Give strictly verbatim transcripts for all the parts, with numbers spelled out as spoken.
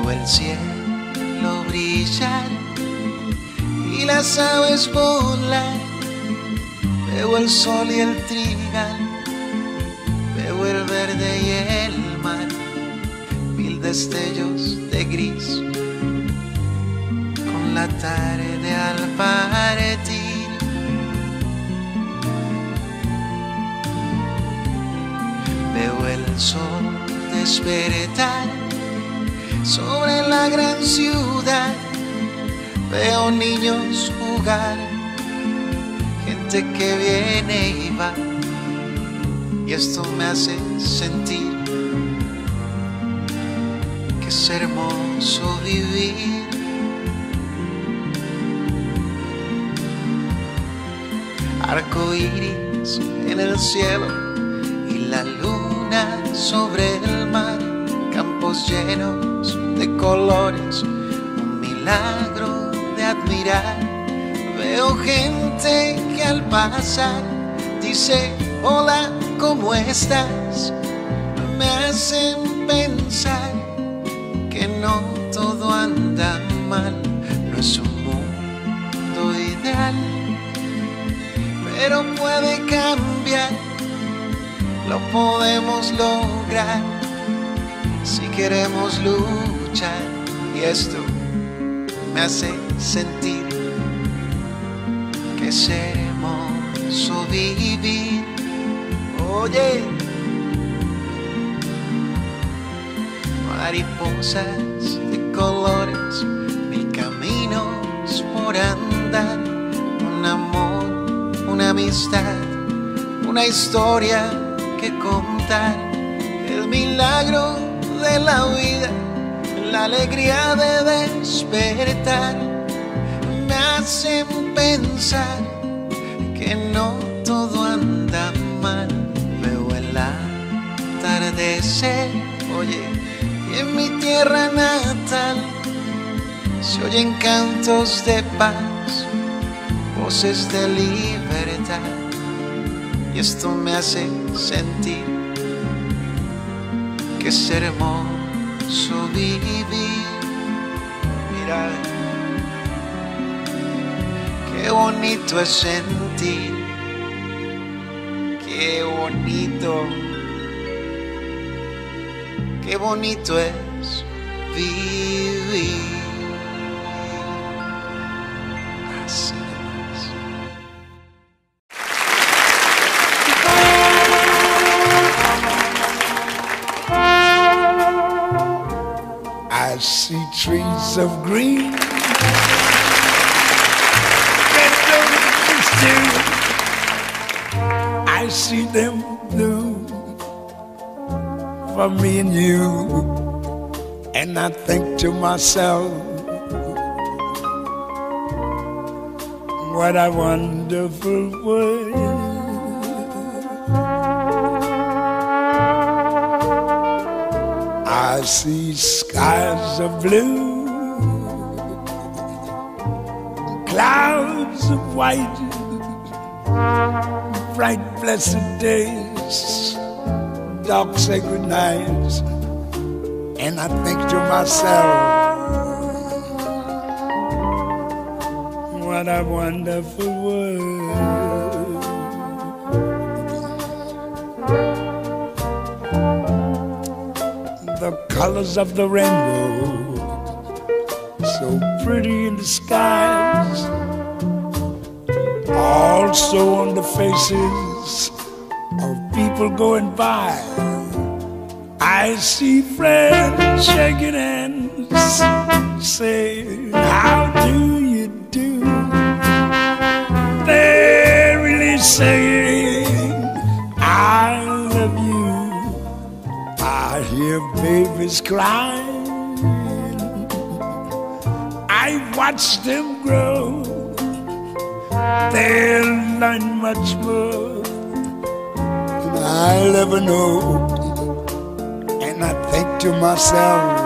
Veo el cielo brillar y las aves volar. Veo el sol y el trigal, veo el verde y el mar, mil destellos de gris con la tarde al partir. Veo el sol despertar sobre la gran ciudad, veo niños jugar, gente que viene y va, y esto me hace sentir que es hermoso vivir. Arco iris en el cielo y la luna sobre el mar, campos llenos de colores, un milagro de admirar. Veo gente que al pasar dice hola, ¿cómo estás? Me hacen pensar que no todo anda mal, no es un mundo ideal, pero puede cambiar, lo podemos lograr si queremos luchar. Y esto me hace sentir que es hermoso vivir. Oye, mariposas de colores, mil caminos por andar, un amor, una amistad, una historia que contar, el milagro de la vida, la alegría de despertar. Me hacen pensar que no todo anda mal. Veo el atardecer, oye, y en mi tierra natal se oyen cantos de paz, voces de libertad, y esto me hace sentir que es hermoso vivir. Mira, qué bonito es sentir, qué bonito, qué bonito es vivir. Así es. I see trees of green, I see them blue for me and you, and I think to myself, what a wonderful world. I see skies of blue, clouds of white, bright blessed days, dark sacred nights, and I think to myself, what a wonderful world. The colors of the rainbow, so pretty in the skies, also on the faces of people going by. I see friends shaking hands, saying, how do you do? They're really saying, I love you. I hear babies crying, I watch them grow, they'll learn much more than I'll ever know. And I think to myself,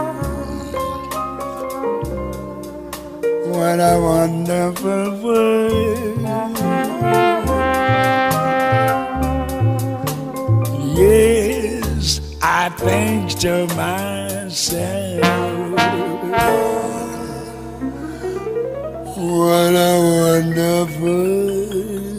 what a wonderful world. Yes, I think to myself, myself. What a wonderful